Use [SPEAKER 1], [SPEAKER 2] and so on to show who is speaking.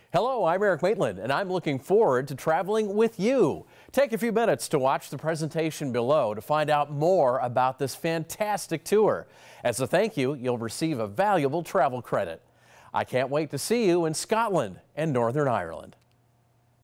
[SPEAKER 1] Hello, I'm Erik Maitland, and I'm looking forward to traveling with you. Take a few minutes to watch the presentation below to find out more about this fantastic tour. As a thank you, you'll receive a valuable travel credit. I can't wait to see you in Scotland and Northern Ireland.